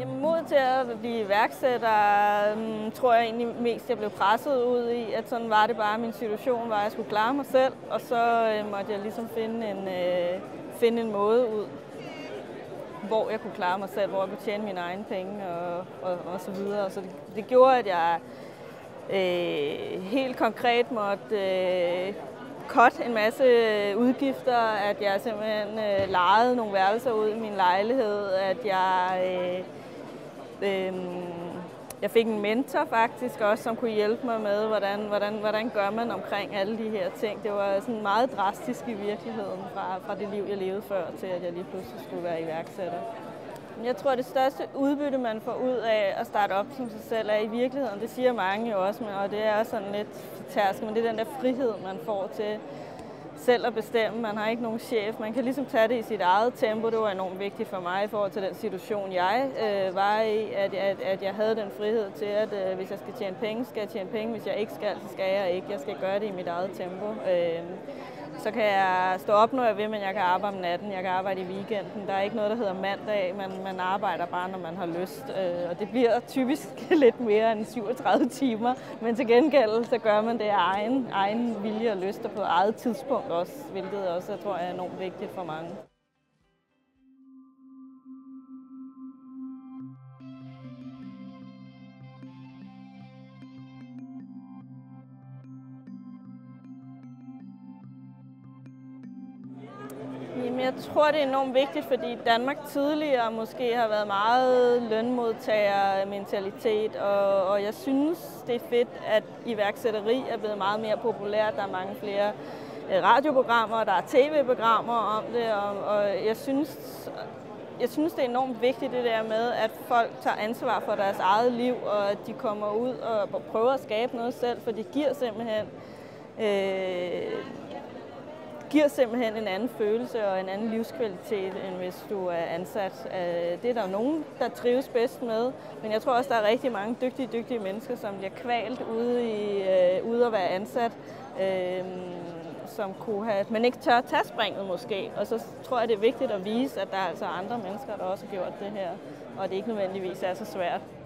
Jamen, mod til at blive iværksætter, tror jeg egentlig mest, jeg blev presset ud i, at sådan var det bare, min situation var, at jeg skulle klare mig selv, og så måtte jeg ligesom finde en måde ud, hvor jeg kunne klare mig selv, hvor jeg kunne tjene mine egne penge og så videre. Så det gjorde, at jeg helt konkret måtte cutte en masse udgifter, at jeg simpelthen lejede nogle værelser ud i min lejlighed, at jeg fik en mentor faktisk også, som kunne hjælpe mig med, hvordan gør man omkring alle de her ting. Det var sådan meget drastisk i virkeligheden fra det liv, jeg levede før, til at jeg lige pludselig skulle være iværksætter. Jeg tror, at det største udbytte, man får ud af at starte op som sig selv, er i virkeligheden, det siger mange jo også, og det er sådan lidt tærsk, men det er den der frihed, man får til selv at bestemme. Man har ikke nogen chef. Man kan ligesom tage det i sit eget tempo. Det var enormt vigtigt for mig i forhold til den situation, jeg var i, at jeg havde den frihed til, at hvis jeg skal tjene penge, skal jeg tjene penge. Hvis jeg ikke skal, så skal jeg ikke. Jeg skal gøre det i mit eget tempo. Så kan jeg stå op, når jeg vil, men jeg kan arbejde om natten, jeg kan arbejde i weekenden. Der er ikke noget, der hedder mandag, man arbejder bare, når man har lyst. Og det bliver typisk lidt mere end 37 timer, men til gengæld så gør man det af egen vilje og lyst og på eget tidspunkt også, hvilket også, jeg tror, er enormt vigtigt for mange. Jamen, jeg tror, det er enormt vigtigt, fordi Danmark tidligere måske har været meget lønmodtagermentalitet, og jeg synes, det er fedt, at iværksætteri er blevet meget mere populært. Der er mange flere radioprogrammer, der er tv-programmer om det, og jeg synes, det er enormt vigtigt det der med, at folk tager ansvar for deres eget liv, og at de kommer ud og prøver at skabe noget selv, for det giver simpelthen en anden følelse og en anden livskvalitet, end hvis du er ansat. Det er der jo nogen, der trives bedst med, men jeg tror også, der er rigtig mange dygtige mennesker, som bliver kvalt ude at være ansat, som kunne have, men ikke tør tage springet måske. Og så tror jeg, det er vigtigt at vise, at der er altså andre mennesker, der også har gjort det her, og det ikke nødvendigvis er så svært.